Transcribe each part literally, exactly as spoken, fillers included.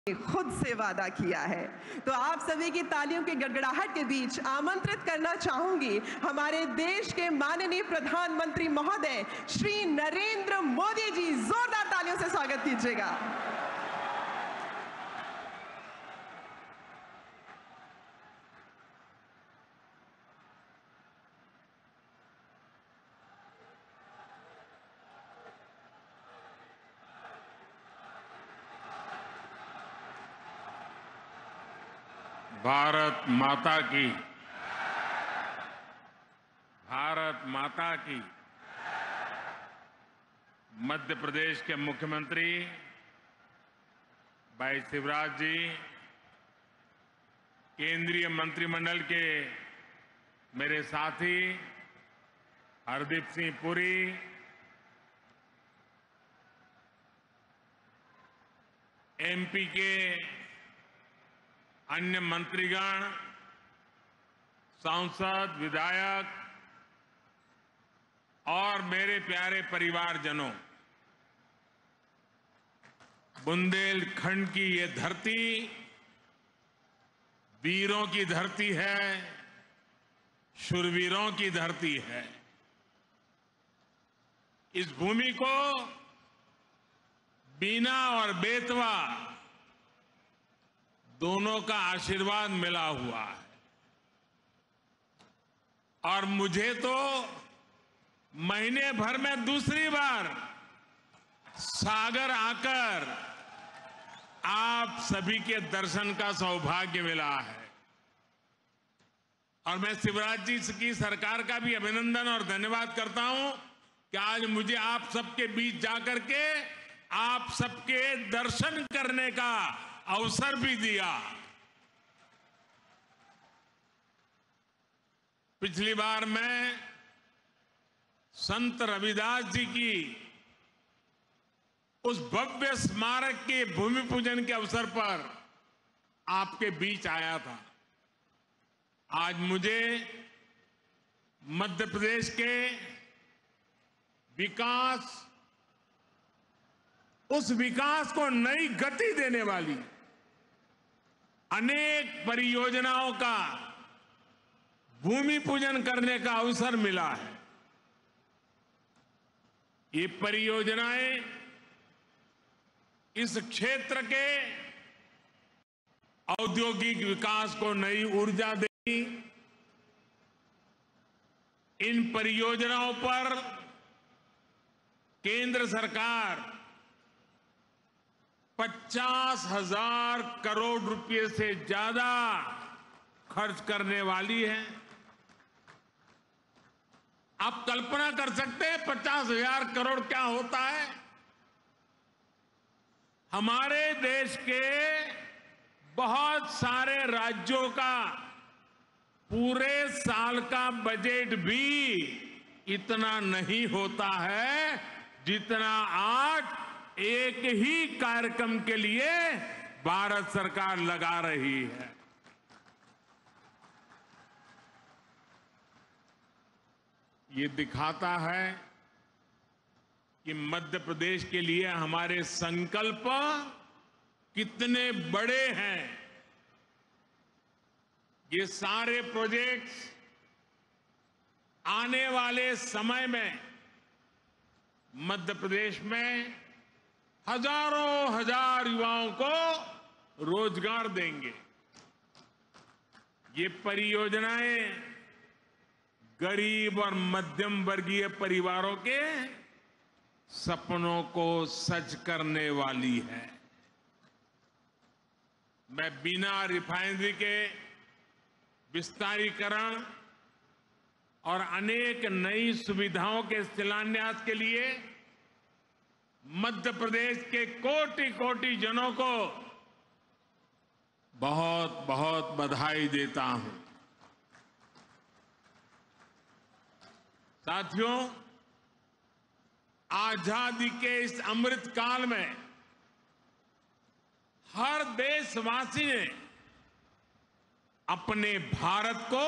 खुद से वादा किया है। तो आप सभी की तालियों की गड़गड़ाहट के बीच आमंत्रित करना चाहूंगी हमारे देश के माननीय प्रधानमंत्री महोदय श्री नरेंद्र मोदी जी। जोरदार तालियों से स्वागत कीजिएगा। भारत माता की, भारत माता की। मध्य प्रदेश के मुख्यमंत्री भाई शिवराज जी, केंद्रीय मंत्रिमंडल के मेरे साथी हरदीप सिंह पुरी, एमपी के अन्य मंत्रीगण, सांसद, विधायक और मेरे प्यारे परिवारजनों, बुंदेलखंड की ये धरती वीरों की धरती है, शूरवीरों की धरती है। इस भूमि को बीना और बेतवा दोनों का आशीर्वाद मिला हुआ है और मुझे तो महीने भर में दूसरी बार सागर आकर आप सभी के दर्शन का सौभाग्य मिला है। और मैं शिवराज जी की सरकार का भी अभिनंदन और धन्यवाद करता हूं कि आज मुझे आप सबके बीच जाकर के आप सबके दर्शन करने का अवसर भी दिया। पिछली बार मैं संत रविदास जी की उस भव्य स्मारक के भूमि पूजन के अवसर पर आपके बीच आया था। आज मुझे मध्य प्रदेश के विकास, उस विकास को नई गति देने वाली अनेक परियोजनाओं का भूमि पूजन करने का अवसर मिला है। ये परियोजनाएं इस क्षेत्र के औद्योगिक विकास को नई ऊर्जा देगी। इन परियोजनाओं पर केंद्र सरकार पचास हजार करोड़ रुपए से ज्यादा खर्च करने वाली है। आप कल्पना कर सकते हैं पचास हजार करोड़ क्या होता है? हमारे देश के बहुत सारे राज्यों का पूरे साल का बजट भी इतना नहीं होता है जितना आज एक ही कार्यक्रम के लिए भारत सरकार लगा रही है। ये दिखाता है कि मध्य प्रदेश के लिए हमारे संकल्प कितने बड़े हैं। ये सारे प्रोजेक्ट्स आने वाले समय में मध्य प्रदेश में हजारों हजार युवाओं को रोजगार देंगे। ये परियोजनाएं गरीब और मध्यम वर्गीय परिवारों के सपनों को सच करने वाली है। मैं बिना रिफाइनरी के विस्तारीकरण और अनेक नई सुविधाओं के शिलान्यास के लिए मध्य प्रदेश के कोटि कोटि जनों को बहुत बहुत बधाई देता हूं। साथियों, आजादी के इस अमृत काल में हर देशवासी ने अपने भारत को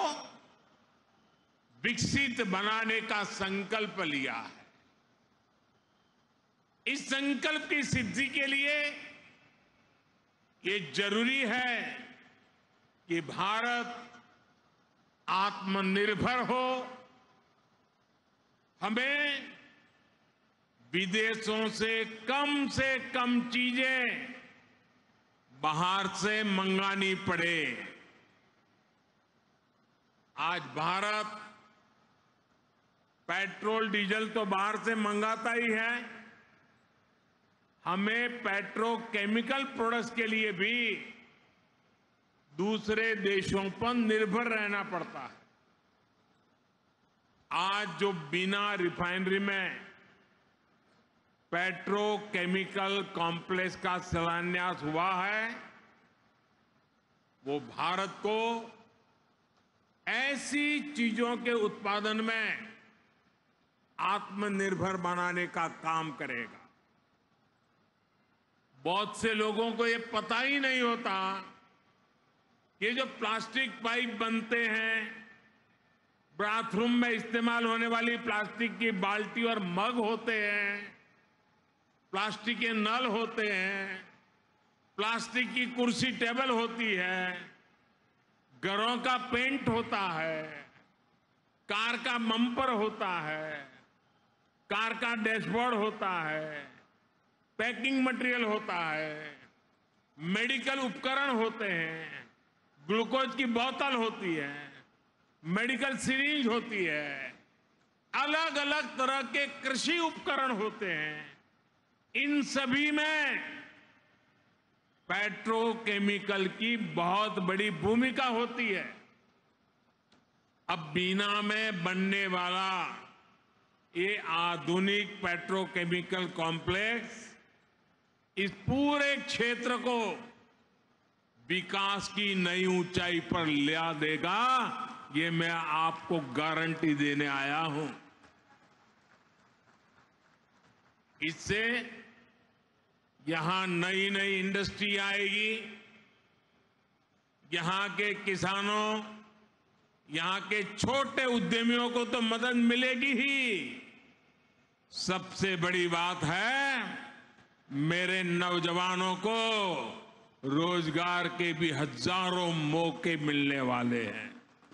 विकसित बनाने का संकल्प लिया है। इस संकल्प की सिद्धि के लिए ये जरूरी है कि भारत आत्मनिर्भर हो। हमें विदेशों से कम से कम चीजें बाहर से मंगानी पड़े। आज भारत पेट्रोल डीजल तो बाहर से मंगाता ही है, हमें पेट्रोकेमिकल प्रोडक्ट्स के लिए भी दूसरे देशों पर निर्भर रहना पड़ता है। आज जो बिना रिफाइनरी में पेट्रोकेमिकल कॉम्प्लेक्स का शिलान्यास हुआ है, वो भारत को ऐसी चीजों के उत्पादन में आत्मनिर्भर बनाने का काम करेगा। बहुत से लोगों को ये पता ही नहीं होता कि जो प्लास्टिक पाइप बनते हैं, बाथरूम में इस्तेमाल होने वाली प्लास्टिक की बाल्टी और मग होते हैं, प्लास्टिक के नल होते हैं, प्लास्टिक की कुर्सी टेबल होती है, घरों का पेंट होता है, कार का बम्पर होता है, कार का डैशबोर्ड होता है, पैकिंग मटेरियल होता है, मेडिकल उपकरण होते हैं, ग्लूकोज की बोतल होती है, मेडिकल सिरिंज होती है, अलग अलग तरह के कृषि उपकरण होते हैं। इन सभी में पेट्रोकेमिकल की बहुत बड़ी भूमिका होती है। अब बीना में बनने वाला ये आधुनिक पेट्रोकेमिकल कॉम्प्लेक्स इस पूरे क्षेत्र को विकास की नई ऊंचाई पर ला देगा, ये मैं आपको गारंटी देने आया हूं। इससे यहां नई नई इंडस्ट्री आएगी, यहां के किसानों, यहां के छोटे उद्यमियों को तो मदद मिलेगी ही। सबसे बड़ी बात है, मेरे नौजवानों को रोजगार के भी हजारों मौके मिलने वाले हैं।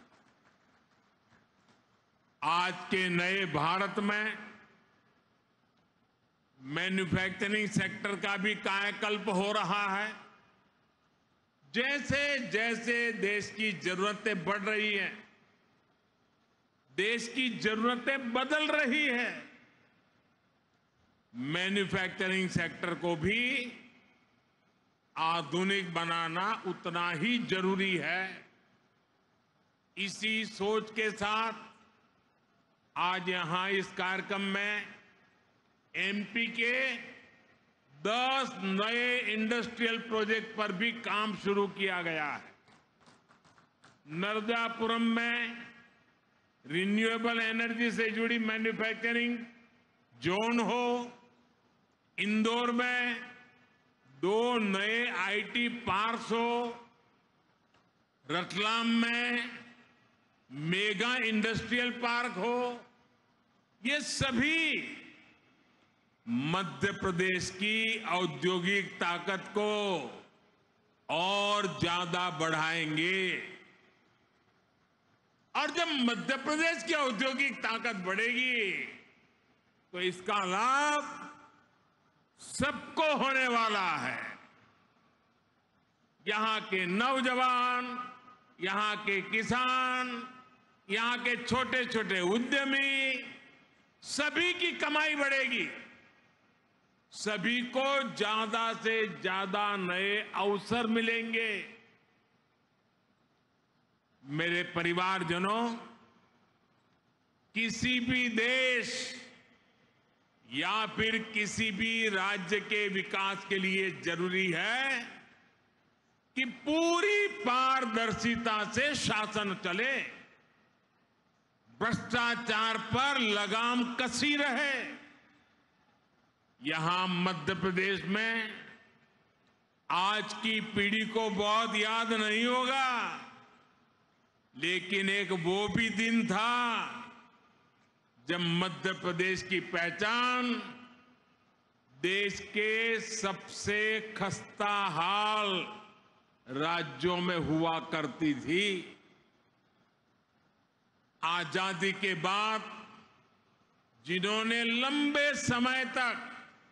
आज के नए भारत में मैन्युफैक्चरिंग सेक्टर का भी कायाकल्प हो रहा है। जैसे जैसे देश की जरूरतें बढ़ रही हैं, देश की जरूरतें बदल रही है, मैन्युफैक्चरिंग सेक्टर को भी आधुनिक बनाना उतना ही जरूरी है। इसी सोच के साथ आज यहां इस कार्यक्रम में एमपी के दस नए इंडस्ट्रियल प्रोजेक्ट पर भी काम शुरू किया गया है। नर्मदापुरम में रिन्यूएबल एनर्जी से जुड़ी मैन्युफैक्चरिंग जोन हो, इंदौर में दो नए आईटी पार्क्स हो, रतलाम में मेगा इंडस्ट्रियल पार्क हो, ये सभी मध्य प्रदेश की औद्योगिक ताकत को और ज्यादा बढ़ाएंगे। और जब मध्य प्रदेश की औद्योगिक ताकत बढ़ेगी तो इसका लाभ सबको होने वाला है। यहां के नौजवान, यहां के किसान, यहां के छोटे छोटे उद्यमी, सभी की कमाई बढ़ेगी। सभी को ज्यादा से ज्यादा नए अवसर मिलेंगे। मेरे परिवारजनों, किसी भी देश या फिर किसी भी राज्य के विकास के लिए जरूरी है कि पूरी पारदर्शिता से शासन चले, भ्रष्टाचार पर लगाम कसी रहे। यहां मध्य प्रदेश में आज की पीढ़ी को बहुत याद नहीं होगा, लेकिन एक वो भी दिन था जब मध्य प्रदेश की पहचान देश के सबसे खस्ता हाल राज्यों में हुआ करती थी। आजादी के बाद जिन्होंने लंबे समय तक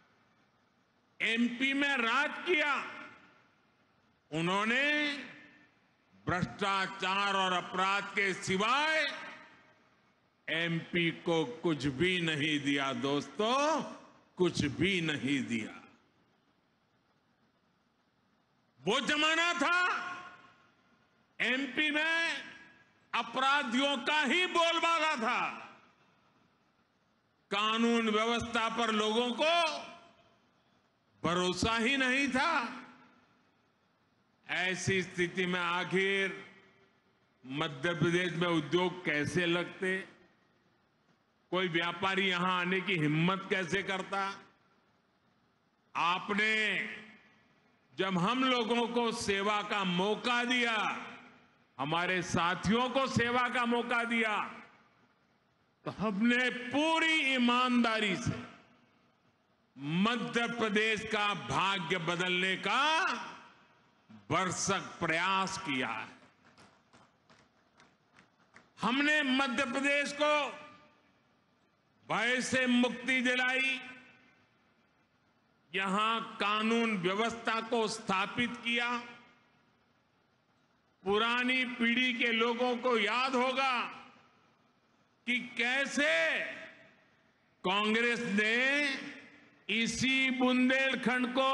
एमपी में राज किया, उन्होंने भ्रष्टाचार और अपराध के सिवाय एमपी को कुछ भी नहीं दिया दोस्तों, कुछ भी नहीं दिया। वो जमाना था एमपी में अपराधियों का ही बोलबाला था। कानून व्यवस्था पर लोगों को भरोसा ही नहीं था। ऐसी स्थिति में आखिर मध्य प्रदेश में उद्योग कैसे लगते? कोई व्यापारी यहां आने की हिम्मत कैसे करता? आपने जब हम लोगों को सेवा का मौका दिया, हमारे साथियों को सेवा का मौका दिया, तो हमने पूरी ईमानदारी से मध्य प्रदेश का भाग्य बदलने का भरसक प्रयास किया है। हमने मध्य प्रदेश को भय से मुक्ति दिलाई, यहां कानून व्यवस्था को स्थापित किया। पुरानी पीढ़ी के लोगों को याद होगा कि कैसे कांग्रेस ने इसी बुंदेलखंड को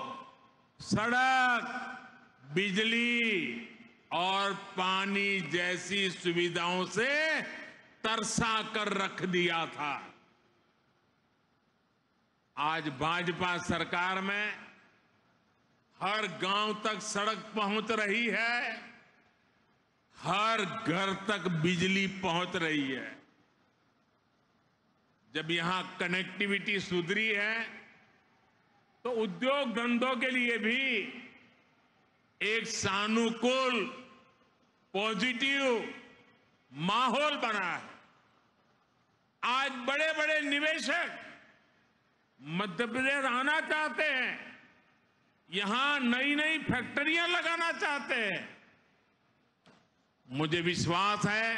सड़क, बिजली और पानी जैसी सुविधाओं से तरसा कर रख दिया था। आज भाजपा सरकार में हर गांव तक सड़क पहुंच रही है, हर घर तक बिजली पहुंच रही है। जब यहां कनेक्टिविटी सुधरी है तो उद्योग धंधों के लिए भी एक सानुकूल, पॉजिटिव माहौल बना है। आज बड़े बड़े निवेशक मध्य प्रदेश आना चाहते हैं, यहां नई नई फैक्ट्रियां लगाना चाहते हैं। मुझे विश्वास है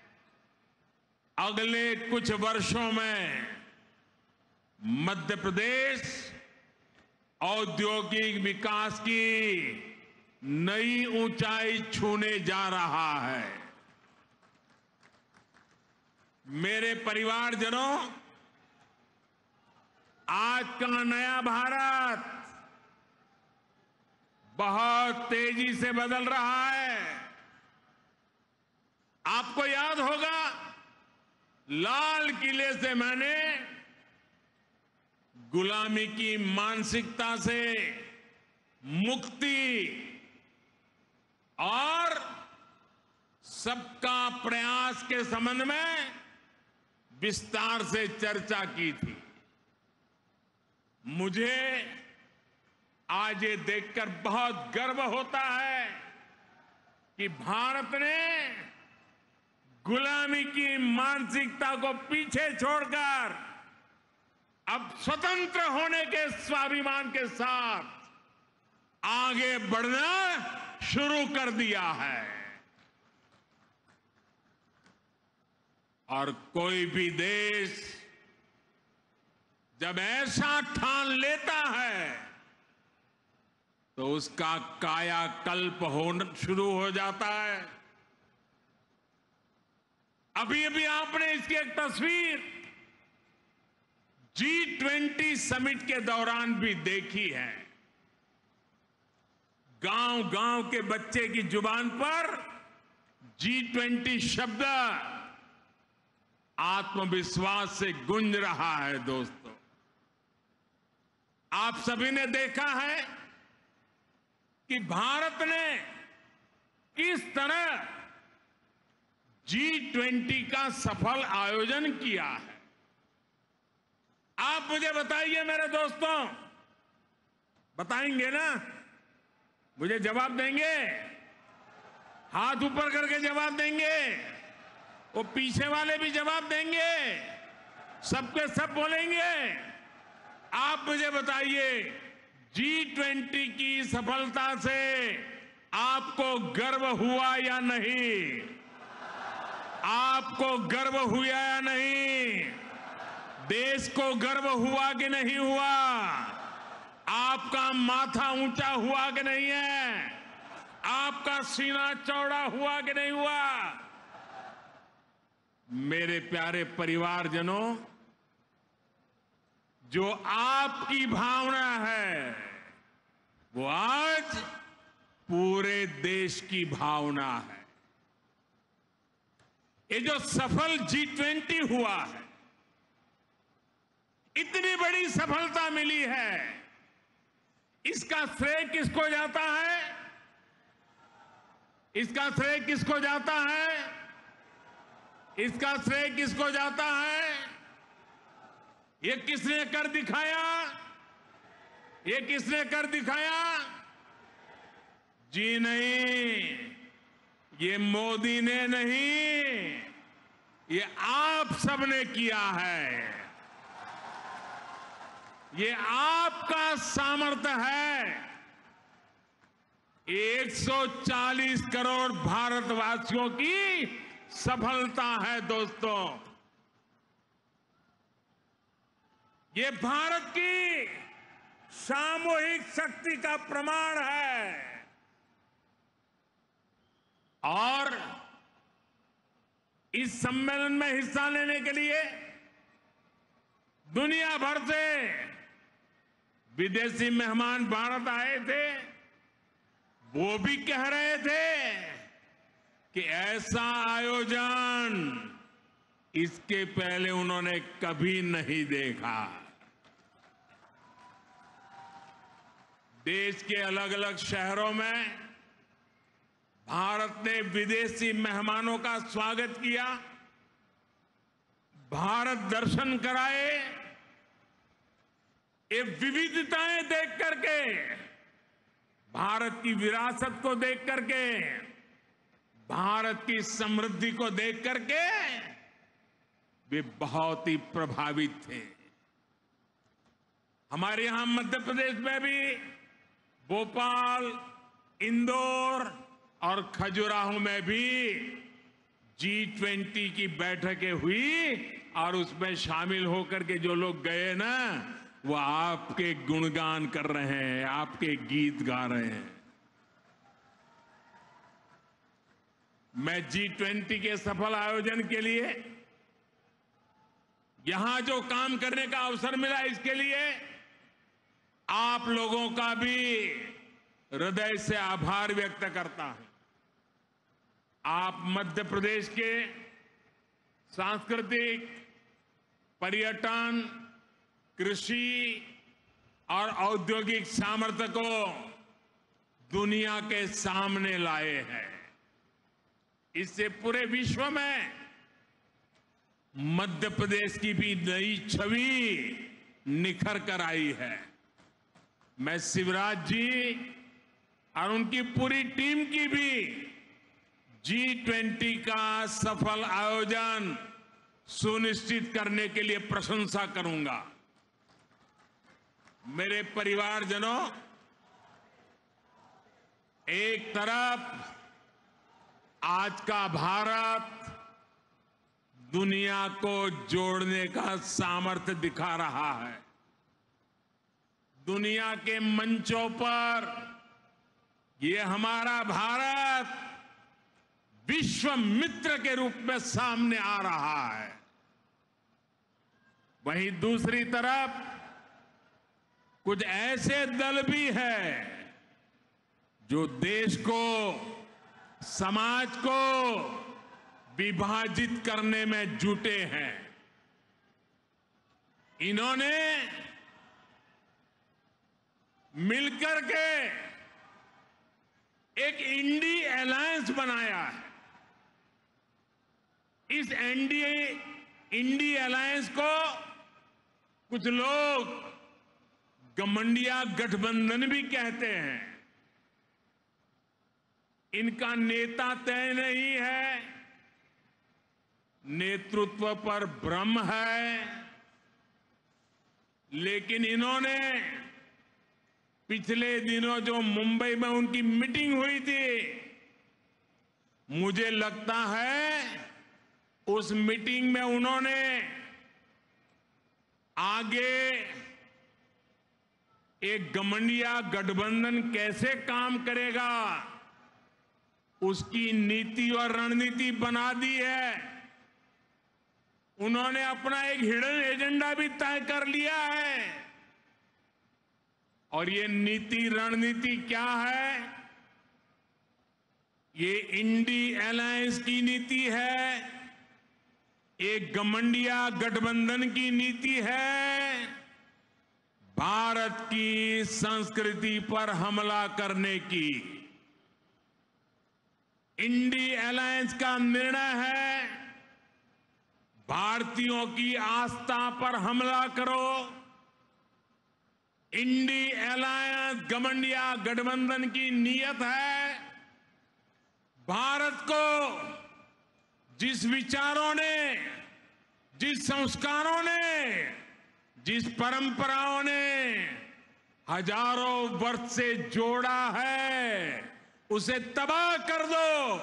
अगले कुछ वर्षों में मध्य प्रदेश औद्योगिक विकास की नई ऊंचाई छूने जा रहा है। मेरे परिवारजनों, आज का नया भारत बहुत तेजी से बदल रहा है। आपको याद होगा, लाल किले से मैंने गुलामी की मानसिकता से मुक्ति और सबका प्रयास के संबंध में विस्तार से चर्चा की थी। मुझे आज ये देखकर बहुत गर्व होता है कि भारत ने गुलामी की मानसिकता को पीछे छोड़कर अब स्वतंत्र होने के स्वाभिमान के साथ आगे बढ़ना शुरू कर दिया है। और कोई भी देश जब ऐसा ठान लेता है तो उसका कायाकल्प होना शुरू हो जाता है। अभी अभी आपने इसकी एक तस्वीर जी ट्वेंटी समिट के दौरान भी देखी है। गांव गांव के बच्चे की जुबान पर जी ट्वेंटी शब्द आत्मविश्वास से गूंज रहा है। दोस्तों, आप सभी ने देखा है कि भारत ने किस तरह जी ट्वेंटी का सफल आयोजन किया है। आप मुझे बताइए मेरे दोस्तों, बताएंगे ना? मुझे जवाब देंगे? हाथ ऊपर करके जवाब देंगे? वो पीछे वाले भी जवाब देंगे? सबके सब बोलेंगे? आप मुझे बताइए, जी ट्वेंटी की सफलता से आपको गर्व हुआ या नहीं? आपको गर्व हुआ या नहीं? देश को गर्व हुआ कि नहीं हुआ? आपका माथा ऊंचा हुआ कि नहीं है? आपका सीना चौड़ा हुआ कि नहीं हुआ? मेरे प्यारे परिवारजनों, जो आपकी भावना है वो आज पूरे देश की भावना है। ये जो सफल जी ट्वेंटी हुआ है, इतनी बड़ी सफलता मिली है, इसका श्रेय किसको जाता है? इसका श्रेय किसको जाता है? इसका श्रेय किसको जाता है? ये किसने कर दिखाया? ये किसने कर दिखाया? जी नहीं, ये मोदी ने नहीं, ये आप सबने किया है। ये आपका सामर्थ्य है। एक सौ चालीस करोड़ भारतवासियों की सफलता है दोस्तों। ये भारत की सामूहिक शक्ति का प्रमाण है। और इस सम्मेलन में हिस्सा लेने के लिए दुनिया भर से विदेशी मेहमान भारत आए थे। वो भी कह रहे थे कि ऐसा आयोजन इसके पहले उन्होंने कभी नहीं देखा। देश के अलग अलग शहरों में भारत ने विदेशी मेहमानों का स्वागत किया, भारत दर्शन कराए। ये विविधताएं देख करके, भारत की विरासत को देख करके, भारत की समृद्धि को देख करके वे बहुत ही प्रभावित थे। हमारे यहां मध्य प्रदेश में भी भोपाल, इंदौर और खजुराहो में भी जी ट्वेंटी की बैठकें हुई और उसमें शामिल होकर के जो लोग गए ना, वो आपके गुणगान कर रहे हैं, आपके गीत गा रहे हैं। मैं जी ट्वेंटी के सफल आयोजन के लिए, यहां जो काम करने का अवसर मिला, इसके लिए आप लोगों का भी हृदय से आभार व्यक्त करता हूं। आप मध्य प्रदेश के सांस्कृतिक, पर्यटन, कृषि और औद्योगिक सामर्थ्य को दुनिया के सामने लाए हैं। इससे पूरे विश्व में मध्य प्रदेश की भी नई छवि निखर कर आई है। मैं शिवराज जी और उनकी पूरी टीम की भी जी ट्वेंटी का सफल आयोजन सुनिश्चित करने के लिए प्रशंसा करूंगा। मेरे परिवारजनों, एक तरफ आज का भारत दुनिया को जोड़ने का सामर्थ्य दिखा रहा है। दुनिया के मंचों पर ये हमारा भारत विश्व मित्र के रूप में सामने आ रहा है। वहीं दूसरी तरफ कुछ ऐसे दल भी हैं जो देश को, समाज को विभाजित करने में जुटे हैं। इन्होंने मिलकर के एक इंडी अलायंस बनाया है। इस एनडीए इंडी अलायंस को कुछ लोग गठबंधन गठबंधन भी कहते हैं। इनका नेता तय नहीं है, नेतृत्व पर भ्रम है, लेकिन इन्होंने पिछले दिनों जो मुंबई में उनकी मीटिंग हुई थी, मुझे लगता है उस मीटिंग में उन्होंने आगे एक गठबंधन गठबंधन कैसे काम करेगा उसकी नीति और रणनीति बना दी है। उन्होंने अपना एक हिडन एजेंडा भी तय कर लिया है। और ये नीति रणनीति क्या है? ये इंडी अलायंस की नीति है, एक गठबंधन गठबंधन की नीति है, भारत की संस्कृति पर हमला करने की। इंडी अलायंस का निर्णय है भारतीयों की आस्था पर हमला करो। इंडी अलायंस गठबंधन गठबंधन की नीयत है भारत को जिस विचारों ने, जिस संस्कारों ने, जिस परंपराओं ने हजारों वर्ष से जोड़ा है उसे तबाह कर दो।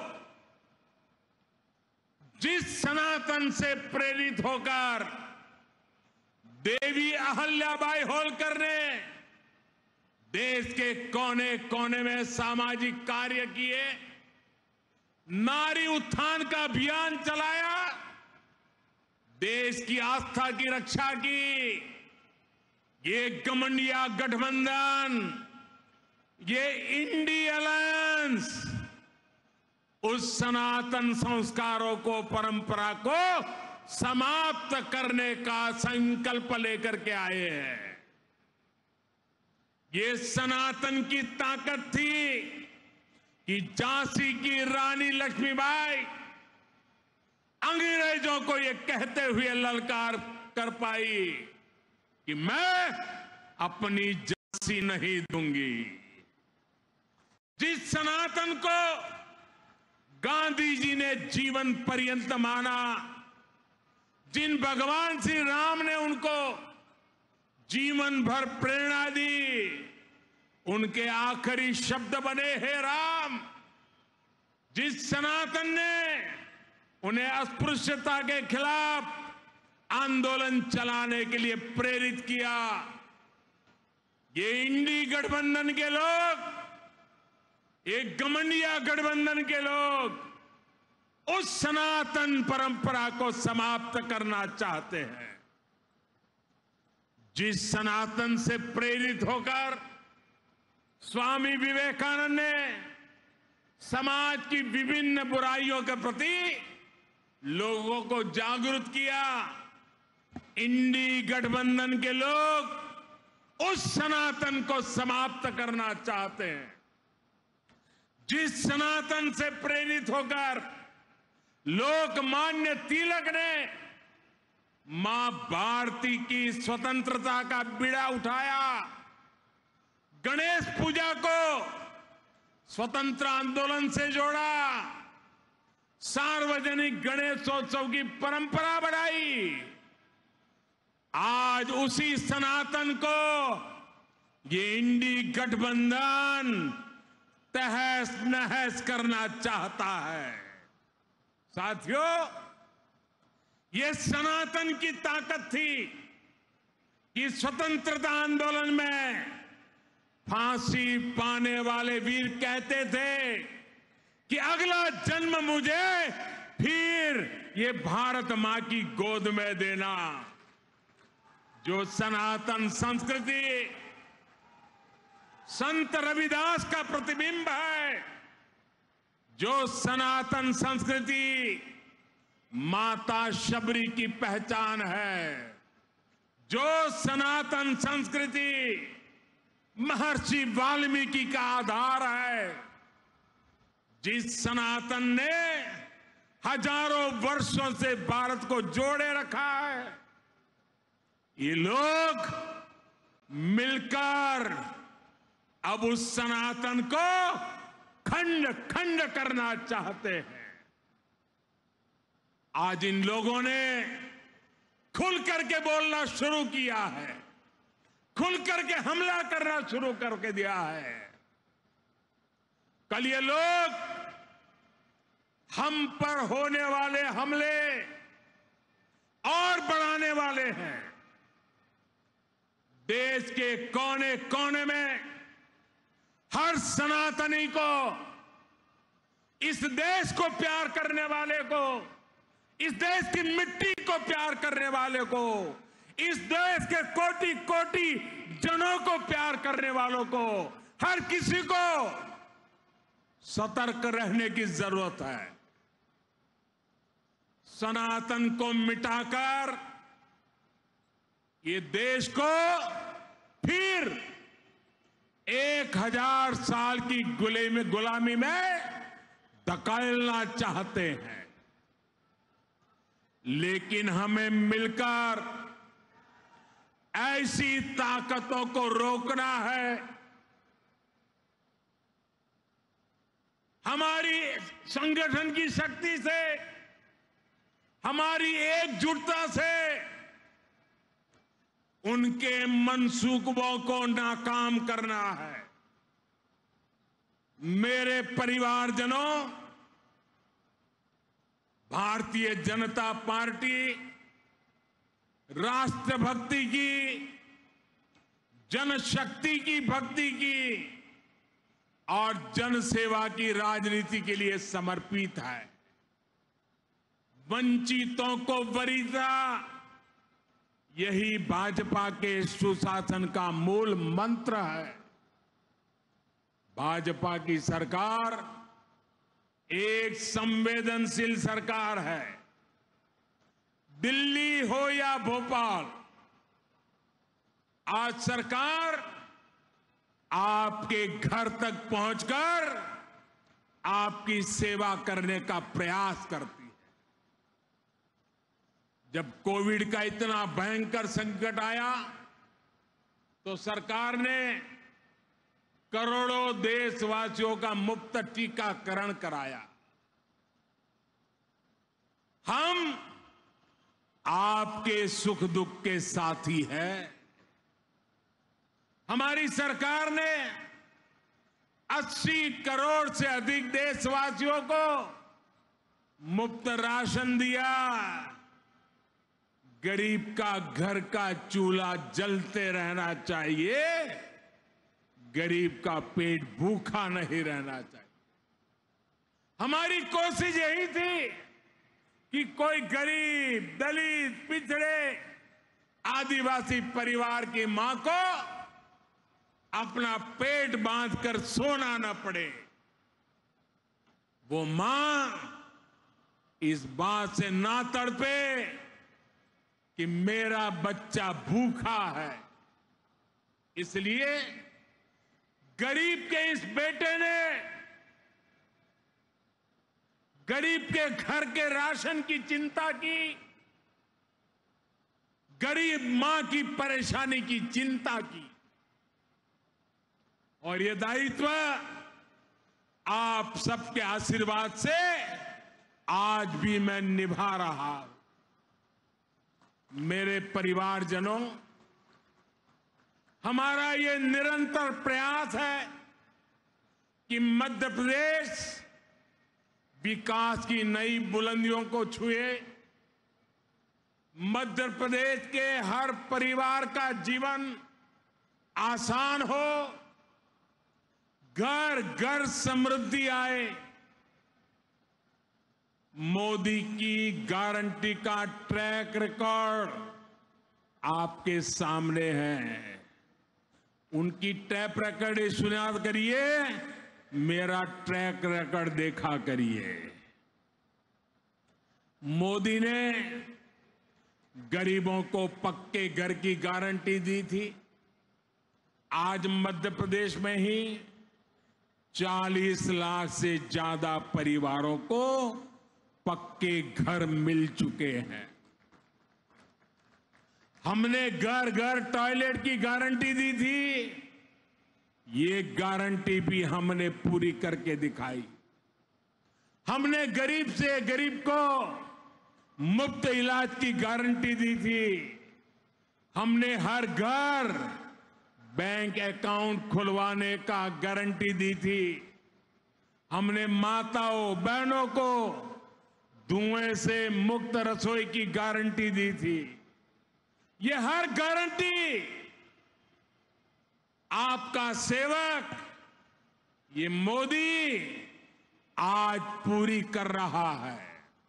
जिस सनातन से प्रेरित होकर देवी अहल्याबाई होलकर ने देश के कोने कोने में सामाजिक कार्य किए, नारी उत्थान का अभियान चलाया, देश की आस्था की रक्षा की, ये गठबंधन गठबंधन, ये इंडी अलायंस उस सनातन संस्कारों को, परंपरा को समाप्त करने का संकल्प लेकर के आए हैं। ये सनातन की ताकत थी कि झांसी की रानी लक्ष्मीबाई अंग्रेजों को ये कहते हुए ललकार कर पाई कि मैं अपनी झांसी नहीं दूंगी। जिस सनातन को गांधी जी ने जीवन पर्यंत माना, जिन भगवान श्री राम ने उनको जीवन भर प्रेरणा दी, उनके आखिरी शब्द बने हे राम। जिस सनातन ने उन्हें अस्पृश्यता के खिलाफ आंदोलन चलाने के लिए प्रेरित किया, ये इंडी गठबंधन के लोग, एक गठबंधन गठबंधन के लोग उस सनातन परंपरा को समाप्त करना चाहते हैं। जिस सनातन से प्रेरित होकर स्वामी विवेकानंद ने समाज की विभिन्न बुराइयों के प्रति लोगों को जागरूक किया, इंडी गठबंधन के लोग उस सनातन को समाप्त करना चाहते हैं। जिस सनातन से प्रेरित होकर लोकमान्य तिलक ने मां भारती की स्वतंत्रता का बीड़ा उठाया, गणेश पूजा को स्वतंत्र आंदोलन से जोड़ा, सार्वजनिक गणेशोत्सव की परंपरा बढ़ाई, आज उसी सनातन को ये इंडी गठबंधन तहस नहस करना चाहता है। साथियों, ये सनातन की ताकत थी कि स्वतंत्रता आंदोलन में फांसी पाने वाले वीर कहते थे कि अगला जन्म मुझे फिर ये भारत मां की गोद में देना। जो सनातन संस्कृति संत रविदास का प्रतिबिंब है, जो सनातन संस्कृति माता शबरी की पहचान है, जो सनातन संस्कृति महर्षि वाल्मीकि का आधार है, जिस सनातन ने हजारों वर्षों से भारत को जोड़े रखा है, ये लोग मिलकर अब उस सनातन को खंड खंड करना चाहते हैं। आज इन लोगों ने खुल करके बोलना शुरू किया है, खुल करके हमला करना शुरू करके दिया है। कल ये लोग हम पर होने वाले हमले और बढ़ाने वाले हैं। देश के कोने कोने में हर सनातनी को, इस देश को प्यार करने वाले को, इस देश की मिट्टी को प्यार करने वाले को, इस देश के कोटि कोटि जनों को प्यार करने वालों को, हर किसी को सतर्क रहने की जरूरत है। सनातन को मिटाकर ये देश को फिर एक हजार साल की गुलामी गुलामी में धकेलना चाहते हैं। लेकिन हमें मिलकर ऐसी ताकतों को रोकना है। हमारी संगठन की शक्ति से, हमारी एकजुटता से उनके मंसूबों को नाकाम करना है। मेरे परिवारजनों, भारतीय जनता पार्टी राष्ट्रभक्ति की, जनशक्ति की भक्ति की और जनसेवा की राजनीति के लिए समर्पित है। वंचितों को वरीयता, यही भाजपा के सुशासन का मूल मंत्र है। भाजपा की सरकार एक संवेदनशील सरकार है। दिल्ली हो या भोपाल, आज सरकार आपके घर तक पहुंचकर आपकी सेवा करने का प्रयास करती है। जब कोविड का इतना भयंकर संकट आया तो सरकार ने करोड़ों देशवासियों का मुफ्त टीकाकरण कराया। हम आपके सुख दुख के साथी हैं। हमारी सरकार ने अस्सी करोड़ से अधिक देशवासियों को मुफ्त राशन दिया। गरीब का घर का चूल्हा जलते रहना चाहिए, गरीब का पेट भूखा नहीं रहना चाहिए। हमारी कोशिश यही थी कि कोई गरीब, दलित, पिछड़े, आदिवासी परिवार की मां को अपना पेट बांधकर सोना न पड़े। वो मां इस बात से ना तड़पे कि मेरा बच्चा भूखा है। इसलिए गरीब के इस बेटे ने गरीब के घर के राशन की चिंता की, गरीब मां की परेशानी की चिंता की, और ये दायित्व आप सबके आशीर्वाद से आज भी मैं निभा रहा हूं। मेरे परिवारजनों, हमारा ये निरंतर प्रयास है कि मध्य प्रदेश विकास की नई बुलंदियों को छुए, मध्य प्रदेश के हर परिवार का जीवन आसान हो, घर घर समृद्धि आए। मोदी की गारंटी का ट्रैक रिकॉर्ड आपके सामने है। उनकी ट्रैक रिकॉर्ड सुना करिए, मेरा ट्रैक रिकॉर्ड देखा करिए। मोदी ने गरीबों को पक्के घर की गारंटी दी थी। आज मध्य प्रदेश में ही चालीस लाख से ज्यादा परिवारों को पक्के घर मिल चुके हैं। हमने घर घर टॉयलेट की गारंटी दी थी, ये गारंटी भी हमने पूरी करके दिखाई। हमने गरीब से गरीब को मुफ्त इलाज की गारंटी दी थी। हमने हर घर बैंक अकाउंट खुलवाने का गारंटी दी थी। हमने माताओं बहनों को धुएं से मुक्त रसोई की गारंटी दी थी। ये हर गारंटी आपका सेवक ये मोदी आज पूरी कर रहा है।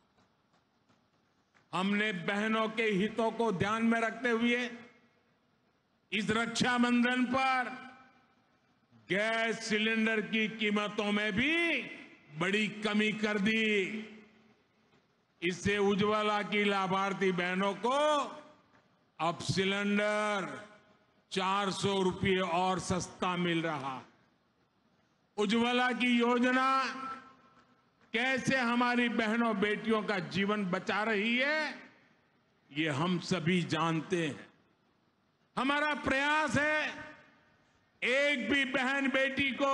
हमने बहनों के हितों को ध्यान में रखते हुए इस रक्षाबंधन पर गैस सिलेंडर की कीमतों में भी बड़ी कमी कर दी। इससे उज्ज्वला की लाभार्थी बहनों को अब सिलेंडर चार सौ रुपये और सस्ता मिल रहा है। उज्ज्वला की योजना कैसे हमारी बहनों बेटियों का जीवन बचा रही है, ये हम सभी जानते हैं। हमारा प्रयास है एक भी बहन बेटी को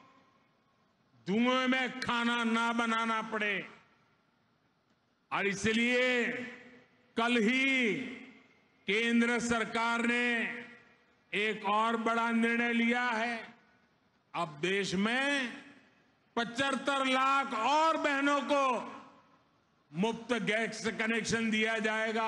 धुएं में खाना ना बनाना पड़े, और इसलिए कल ही केंद्र सरकार ने एक और बड़ा निर्णय लिया है। अब देश में पचहत्तर लाख और बहनों को मुफ्त गैस कनेक्शन दिया जाएगा।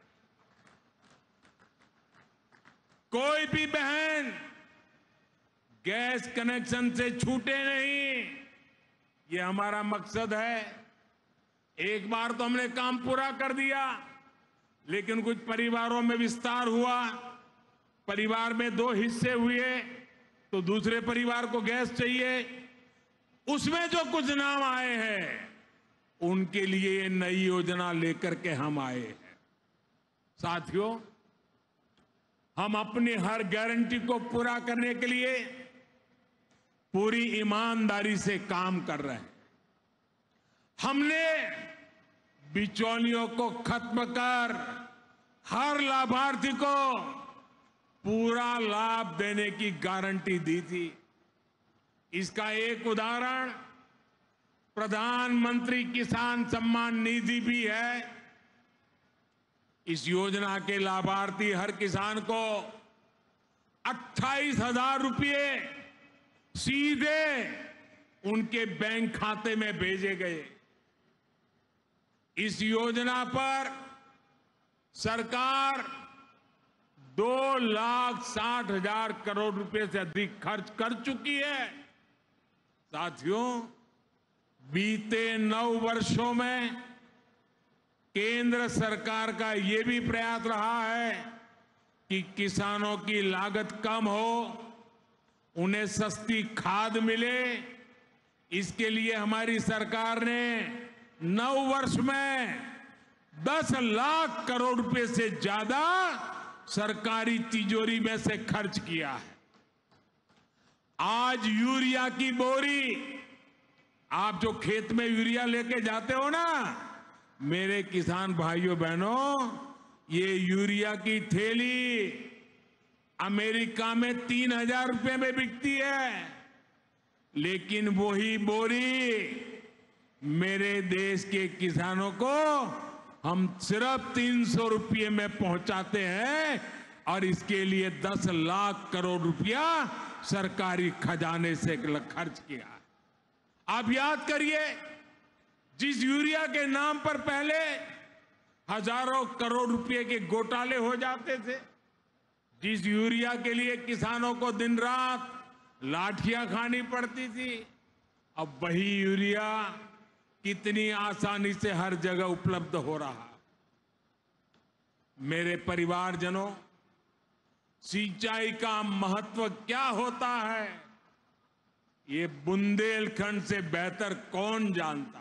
कोई भी बहन गैस कनेक्शन से छूटे नहीं, ये हमारा मकसद है। एक बार तो हमने काम पूरा कर दिया, लेकिन कुछ परिवारों में विस्तार हुआ। परिवार में दो हिस्से हुए तो दूसरे परिवार को गैस चाहिए। उसमें जो कुछ नाम आए हैं उनके लिए ये नई योजना लेकर के हम आए हैं। साथियों, हम अपनी हर गारंटी को पूरा करने के लिए पूरी ईमानदारी से काम कर रहे हैं। हमने बिचौलियों को खत्म कर हर लाभार्थी को पूरा लाभ देने की गारंटी दी थी। इसका एक उदाहरण प्रधानमंत्री किसान सम्मान निधि भी है। इस योजना के लाभार्थी हर किसान को अट्ठाईस हजार रुपये सीधे उनके बैंक खाते में भेजे गए। इस योजना पर सरकार दो लाख साठ हजार करोड़ रुपए से अधिक खर्च कर चुकी है। साथियों, बीते नौ वर्षों में केंद्र सरकार का ये भी प्रयास रहा है कि किसानों की लागत कम हो, उन्हें सस्ती खाद मिले। इसके लिए हमारी सरकार ने नौ वर्ष में दस लाख करोड़ रुपए से ज्यादा सरकारी तिजोरी में से खर्च किया है। आज यूरिया की बोरी, आप जो खेत में यूरिया लेके जाते हो ना, मेरे किसान भाइयों बहनों, ये यूरिया की थैली अमेरिका में तीन हजार रुपए में बिकती है, लेकिन वही बोरी मेरे देश के किसानों को हम सिर्फ तीन सौ रुपये में पहुंचाते हैं, और इसके लिए दस लाख करोड़ रुपया सरकारी खजाने से खर्च किया। आप याद करिए, जिस यूरिया के नाम पर पहले हजारों करोड़ रुपए के घोटाले हो जाते थे, जिस यूरिया के लिए किसानों को दिन रात लाठियां खानी पड़ती थी, अब वही यूरिया कितनी आसानी से हर जगह उपलब्ध हो रहा। मेरे परिवारजनों, सिंचाई का महत्व क्या होता है, ये बुंदेलखंड से बेहतर कौन जानता है।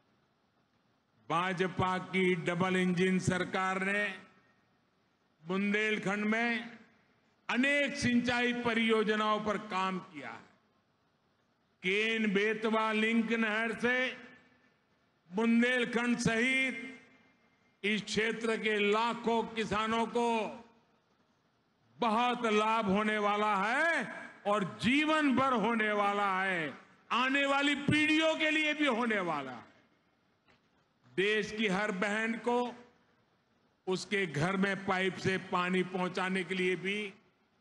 भाजपा की डबल इंजन सरकार ने बुंदेलखंड में अनेक सिंचाई परियोजनाओं पर काम किया है। केन बेतवा लिंक नहर से बुंदेलखंड सहित इस क्षेत्र के लाखों किसानों को बहुत लाभ होने वाला है, और जीवन भर होने वाला है, आने वाली पीढ़ियों के लिए भी होने वाला है। देश की हर बहन को उसके घर में पाइप से पानी पहुंचाने के लिए भी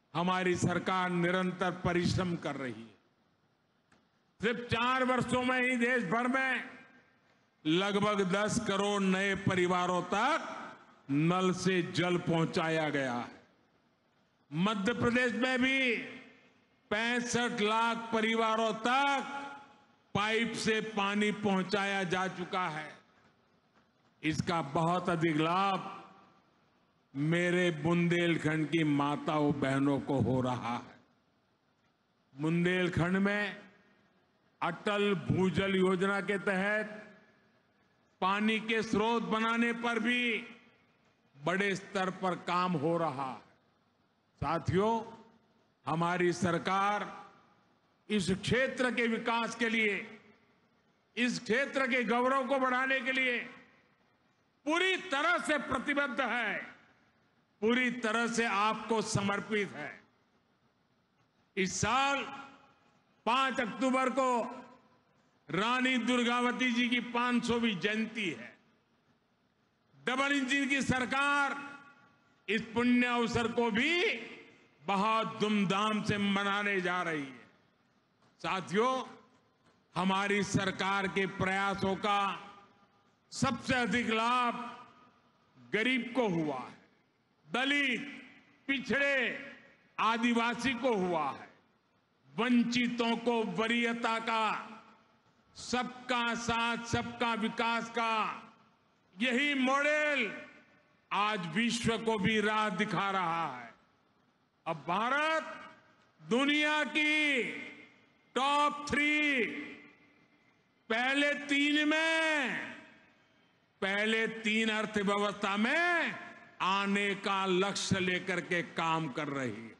हमारी सरकार निरंतर परिश्रम कर रही है। सिर्फ चार वर्षों में ही देश भर में लगभग दस करोड़ नए परिवारों तक नल से जल पहुंचाया गया है। मध्य प्रदेश में भी पैंसठ लाख परिवारों तक पाइप से पानी पहुंचाया जा चुका है। इसका बहुत अधिक लाभ मेरे बुंदेलखंड की माताओं बहनों को हो रहा है। बुंदेलखंड में अटल भूजल योजना के तहत पानी के स्रोत बनाने पर भी बड़े स्तर पर काम हो रहा है। साथियों, हमारी सरकार इस क्षेत्र के विकास के लिए, इस क्षेत्र के गौरव को बढ़ाने के लिए पूरी तरह से प्रतिबद्ध है, पूरी तरह से आपको समर्पित है। इस साल पांच अक्टूबर को रानी दुर्गावती जी की पांच सौवीं जयंती है। डबल इंजन की सरकार इस पुण्य अवसर को भी बहुत धूमधाम से मनाने जा रही है। साथियों, हमारी सरकार के प्रयासों का सबसे अधिक लाभ गरीब को हुआ है, दलित, पिछड़े, आदिवासी को हुआ है। वंचितों को वरीयता का, सबका साथ सबका विकास का यही मॉडल आज विश्व को भी राह दिखा रहा है। अब भारत दुनिया की टॉप थ्री, पहले तीन में, पहले तीन अर्थव्यवस्था में आने का लक्ष्य लेकर के काम कर रही है।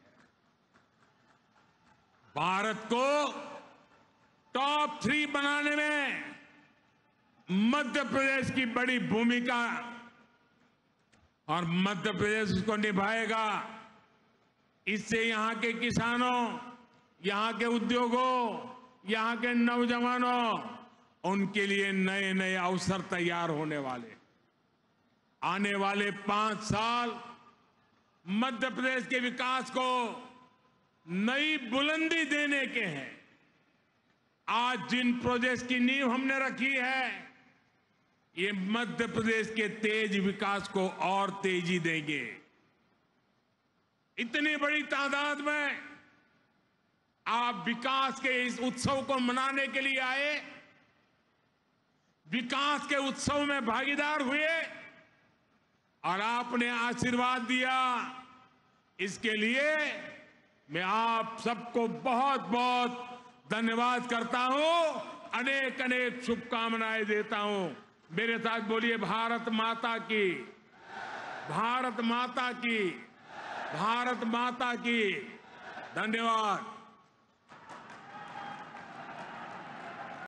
भारत को टॉप थ्री बनाने में मध्य प्रदेश की बड़ी भूमिका, और मध्य प्रदेश इसको निभाएगा। इससे यहां के किसानों, यहां के उद्योगों, यहां के नौजवानों, उनके लिए नए नए अवसर तैयार होने वाले। आने वाले पांच साल मध्य प्रदेश के विकास को नई बुलंदी देने के हैं। आज जिन प्रोजेक्ट्स की नींव हमने रखी है, ये मध्य प्रदेश के तेज विकास को और तेजी देंगे। इतनी बड़ी तादाद में आप विकास के इस उत्सव को मनाने के लिए आए, विकास के उत्सव में भागीदार हुए और आपने आशीर्वाद दिया। इसके लिए मैं आप सबको बहुत बहुत धन्यवाद करता हूं, अनेक अनेक शुभकामनाएं देता हूं। मेरे साथ बोलिए, भारत माता की, भारत माता की, भारत माता की। धन्यवाद।